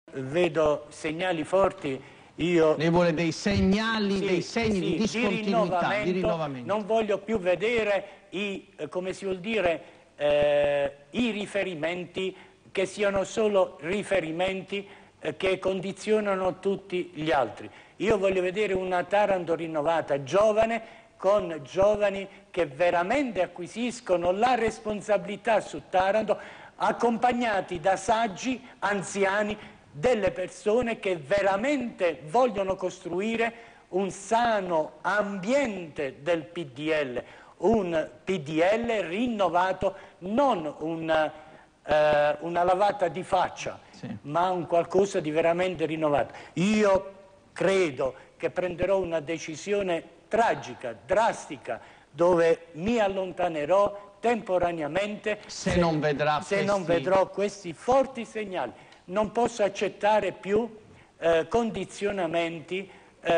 Vedo segnali forti. Io Lei vuole dei segnali, dei segni di discontinuità, di rinnovamento. Non voglio più vedere come si vuol dire, i riferimenti che siano solo riferimenti che condizionano tutti gli altri. Io voglio vedere una Taranto rinnovata, giovane, con giovani che veramente acquisiscono la responsabilità su Taranto, accompagnati da saggi, anziani, delle persone che veramente vogliono costruire un sano ambiente del PDL, un PDL rinnovato, non una lavata di faccia, ma un qualcosa di veramente rinnovato. Io credo che prenderò una decisione tragica, drastica, dove mi allontanerò temporaneamente se non vedrò questi forti segnali. Non posso accettare più condizionamenti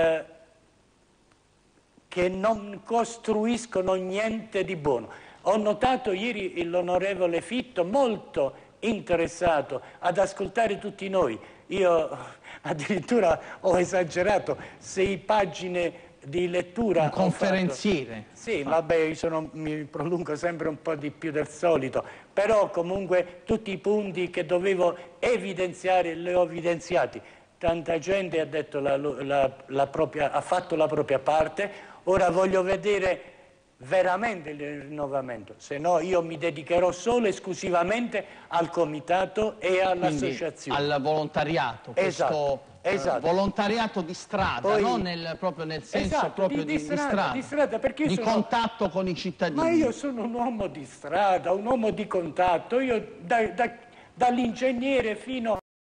che non costruiscono niente di buono. Ho notato ieri l'onorevole Fitto molto interessato ad ascoltare tutti noi. Io addirittura ho esagerato, 6 pagine di lettura. Un conferenziere. Sì, vabbè, io mi prolungo sempre un po' di più del solito, però comunque tutti i punti che dovevo evidenziare li ho evidenziati. Tanta gente ha detto ha fatto la propria parte, ora voglio vedere veramente il rinnovamento, se no io mi dedicherò solo e esclusivamente al comitato e all'associazione. Al volontariato, esatto. Volontariato di strada, Poi, non proprio nel senso proprio di strada, perché di contatto con i cittadini. Ma io sono un uomo di strada, un uomo di contatto, io dall'ingegnere fino